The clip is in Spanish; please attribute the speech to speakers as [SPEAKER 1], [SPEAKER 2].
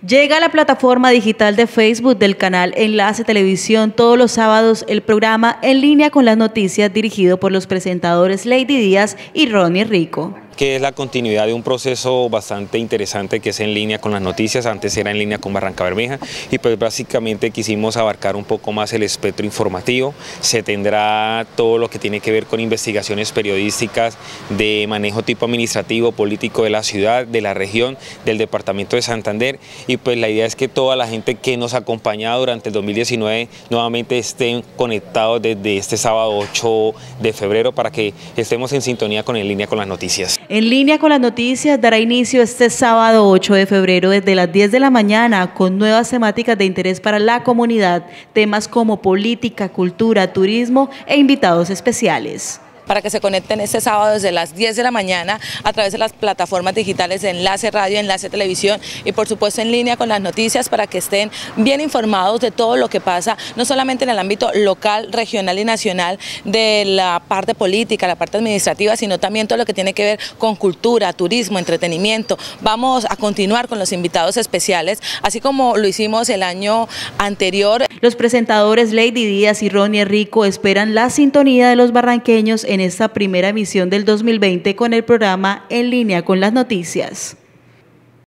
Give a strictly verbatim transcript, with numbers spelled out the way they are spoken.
[SPEAKER 1] Llega a la plataforma digital de Facebook del canal Enlace Televisión todos los sábados el programa En Línea con las Noticias, dirigido por los presentadores Lady Díaz y Ronnie Rico.
[SPEAKER 2] Que es la continuidad de un proceso bastante interesante que es En Línea con las Noticias. Antes era En Línea con Barranca Bermeja y pues básicamente quisimos abarcar un poco más el espectro informativo. Se tendrá todo lo que tiene que ver con investigaciones periodísticas de manejo tipo administrativo, político de la ciudad, de la región, del departamento de Santander, y pues la idea es que toda la gente que nos ha acompañado durante el dos mil diecinueve nuevamente estén conectados desde este sábado ocho de febrero para que estemos en sintonía con En Línea con las Noticias.
[SPEAKER 1] En Línea con las Noticias dará inicio este sábado ocho de febrero desde las diez de la mañana con nuevas temáticas de interés para la comunidad, temas como política, cultura, turismo e invitados especiales.
[SPEAKER 3] Para que se conecten este sábado desde las diez de la mañana a través de las plataformas digitales de Enlace Radio, Enlace Televisión y por supuesto En Línea con las Noticias, para que estén bien informados de todo lo que pasa, no solamente en el ámbito local, regional y nacional, de la parte política, la parte administrativa, sino también todo lo que tiene que ver con cultura, turismo, entretenimiento. Vamos a continuar con los invitados especiales, así como lo hicimos el año anterior.
[SPEAKER 1] Los presentadores Lady Díaz y Ronnie Rico esperan la sintonía de los barranqueños en esta primera emisión del dos mil veinte con el programa En Línea con las Noticias.